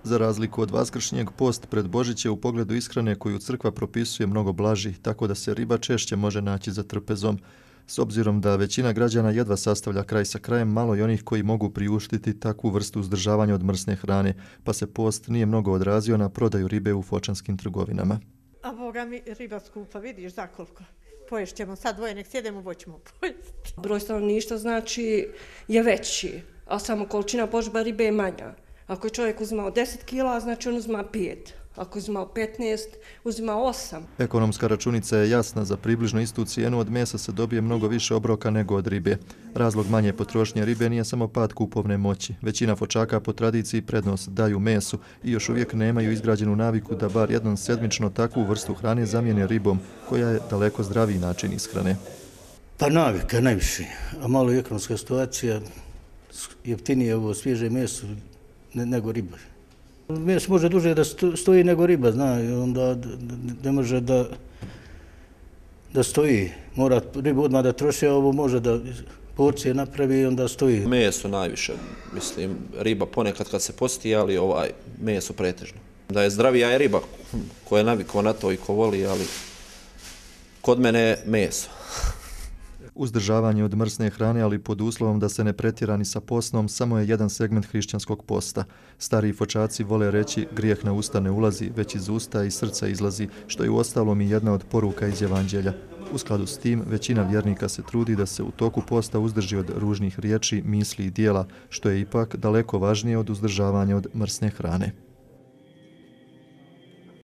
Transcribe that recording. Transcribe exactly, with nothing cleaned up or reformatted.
Za razliku od vaskršnjeg, post pred Božić je u pogledu ishrane koju crkva propisuje mnogo blaži, tako da se riba češće može naći za trpezom. S obzirom da većina građana jedva sastavlja kraj sa krajem, malo i onih koji mogu priuštiti takvu vrstu uzdržavanja od mrsne hrane, pa se post nije mnogo odrazio na prodaju ribe u fočanskim trgovinama. A boga mi riba skupa, vidiš za koliko. Poješćemo sad dvoje, nek sjedemo, boćemo pojesti. Broj stanovništva znači je veći, a samo količina požba ribe je manja. Ako je čovjek uzimao deset kila, znači on uzima pet. Ako je uzimao petnaest, uzima osam. Ekonomska računica je jasna, za približno istu cijenu od mesa se dobije mnogo više obroka nego od ribe. Razlog manje potrošnje ribe nije samo pad kupovne moći. Većina fočaka po tradiciji prednost daju mesu i još uvijek nemaju izgrađenu naviku da bar jednom sedmično takvu vrstu hrane zamijene ribom, koja je daleko zdraviji način ishrane. Pa navika najviše, a malo i ekonomska situacija, jeftinije ovo svježe meso nego riba. Meso može duže da stoji nego riba, zna, i onda ne može da, da stoji. Mora ribu odmah da troši, a ovo može da porcije napravi i onda stoji. Meso najviše, mislim, riba ponekad kad se posti, ali ovaj meso pretežno. Da je zdravija je riba koja je navikao na to i ko voli, ali kod mene je meso. Uzdržavanje od mrsne hrane, ali pod uslovom da se ne pretjera ni sa posnom, samo je jedan segment hrišćanskog posta. Stariji fočaci vole reći grijeh na usta ne ulazi, već iz usta i srca izlazi, što je uostalom i jedna od poruka iz Evanđelja. U skladu s tim, većina vjernika se trudi da se u toku posta uzdrži od ružnih riječi, misli i dijela, što je ipak daleko važnije od uzdržavanja od mrsne hrane.